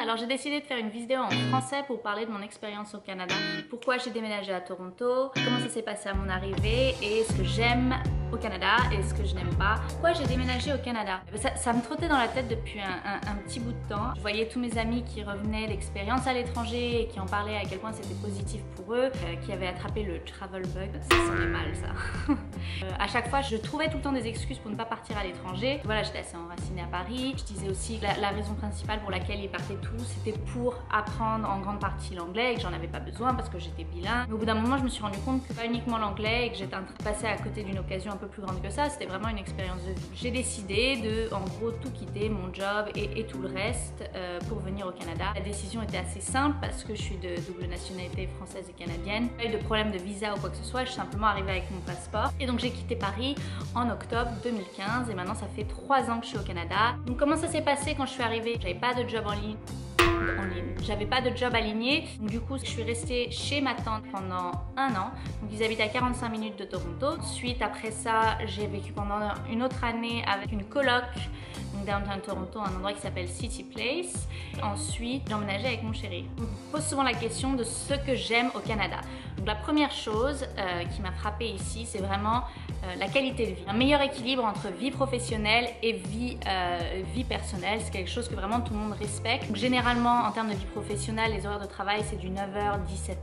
Alors j'ai décidé de faire une vidéo en français pour parler de mon expérience au Canada. Pourquoi j'ai déménagé à Toronto, comment ça s'est passé à mon arrivée et ce que j'aime au Canada et ce que je n'aime pas. Pourquoi j'ai déménagé au Canada? Ça me trottait dans la tête depuis un petit bout de temps. Je voyais tous mes amis qui revenaient d'expériences à l'étranger et qui en parlaient à quel point c'était positif pour eux, qui avaient attrapé le travel bug. Ça sonnait mal ça. À chaque fois je trouvais tout le temps des excuses pour ne pas partir à l'étranger. Voilà, j'étais assez enracinée à Paris. Je disais aussi que la raison principale pour laquelle ils partaient tous, c'était pour apprendre en grande partie l'anglais et que j'en avais pas besoin parce que j'étais bilingue. Mais au bout d'un moment je me suis rendu compte que pas uniquement l'anglais et que j'étais en train de passer à côté d'une occasion un peu plus grande que ça, c'était vraiment une expérience de vie. J'ai décidé de, en gros, tout quitter, mon job et tout le reste pour venir au Canada. La décision était assez simple parce que je suis de double nationalité française et canadienne. Pas eu de problème de visa ou quoi que ce soit, je suis simplement arrivée avec mon passeport. Et donc j'ai quitté Paris en octobre 2015 et maintenant ça fait 3 ans que je suis au Canada. Donc comment ça s'est passé quand je suis arrivée? J'avais pas de job en ligne. J'avais pas de job aligné, donc du coup je suis restée chez ma tante pendant 1 an. Donc ils habitent à 45 minutes de Toronto. Ensuite après ça j'ai vécu pendant une autre année avec une coloc, donc downtown Toronto, un endroit qui s'appelle City Place. Ensuite j'ai emménagé avec mon chéri. On me pose souvent la question de ce que j'aime au Canada. Donc la première chose qui m'a frappée ici, c'est vraiment la qualité de vie. Un meilleur équilibre entre vie professionnelle et vie personnelle, c'est quelque chose que vraiment tout le monde respecte. Donc, généralement en termes de vie professionnelle, les horaires de travail c'est du 9h,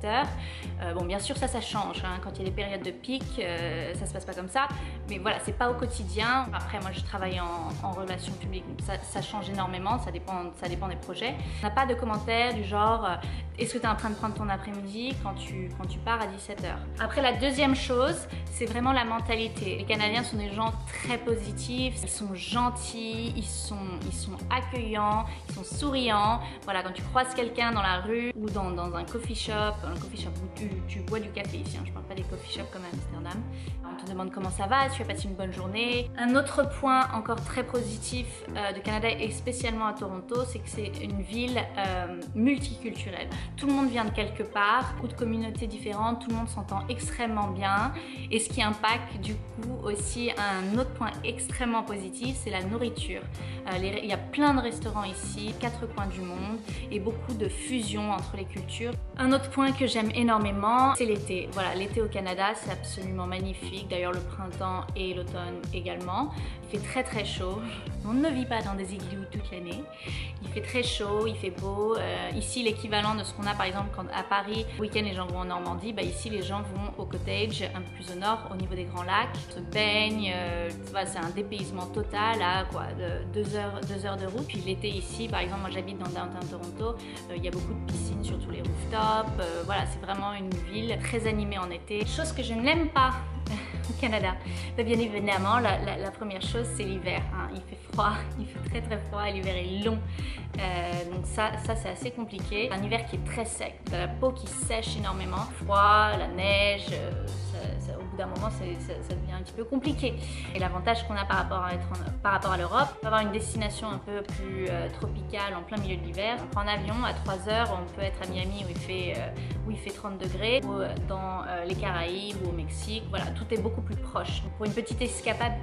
17h. Bon bien sûr ça change, hein. Quand il y a des périodes de pic, ça se passe pas comme ça. Mais voilà, c'est pas au quotidien. Après moi je travaille en relations publiques, donc ça change énormément, ça dépend des projets. On n'a pas de commentaires du genre est-ce que tu es en train de prendre ton après-midi quand tu pars à 17h. Après la deuxième chose, c'est vraiment la mentalité. Les Canadiens sont des gens très positifs, ils sont gentils, ils sont accueillants, ils sont souriants. Voilà, quand tu croises quelqu'un dans la rue ou dans un coffee shop où tu bois du café ici, hein, je parle pas des coffee shops comme à Amsterdam. On te demande comment ça va, tu as passé une bonne journée. Un autre point encore très positif de Canada et spécialement à Toronto, c'est que c'est une ville multiculturelle. Tout le monde vient de quelque part, beaucoup de communautés différentes, tout le monde s'entend extrêmement bien. Et ce qui impacte du coup aussi un autre point extrêmement positif, c'est la nourriture. Il y a plein de restaurants ici, 4 coins du monde et beaucoup de fusion entre les cultures. Un autre point que j'aime énormément, c'est l'été. Voilà, l'été au Canada, c'est absolument magnifique. D'ailleurs, le printemps et l'automne également. Il fait très très chaud. On ne vit pas dans des igloos toute l'année. Il fait très chaud, il fait beau. Ici, l'équivalent de ce qu'on a par exemple quand à Paris, le week-end les gens vont en Normandie, bah ici les gens vont au cottage, un peu plus au nord, au niveau des grands lacs, se baignent, c'est un dépaysement total à quoi, 2 heures de route. Puis l'été ici, par exemple, moi j'habite dans downtown Toronto, il y a beaucoup de piscines sur tous les rooftops, voilà, c'est vraiment une ville très animée en été. Chose que je n'aime pas au Canada, mais bien évidemment la première chose c'est l'hiver, hein. Il fait froid, il fait très très froid, l'hiver est long, donc ça c'est assez compliqué. Un hiver qui est très sec, la peau qui sèche énormément, froid, la neige, au bout d'un moment ça devient un petit peu compliqué. Et l'avantage qu'on a par rapport à l'Europe, on peut avoir une destination un peu plus tropicale en plein milieu de l'hiver. On prend un avion à 3 heures, on peut être à Miami où il fait 30 degrés, ou dans les Caraïbes ou au Mexique, voilà, tout est beaucoup plus proche. Donc pour une petite escapade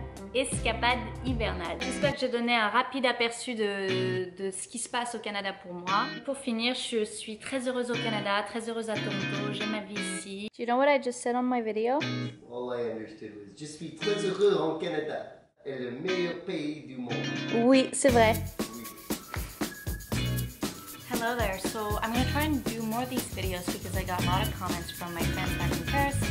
hivernale. J'espère que j'ai donné un rapide aperçu de ce qui se passe au Canada pour moi. Pour finir, je suis très heureuse au Canada, très heureuse à Toronto, j'aime ma vie ici. Do you know what I just said on my video? All I understood was je suis très heureux au Canada, est le meilleur pays du monde. Oui, c'est vrai. Hello there, so I'm going to try and do more of these videos because I got a lot of comments from my fans back in Paris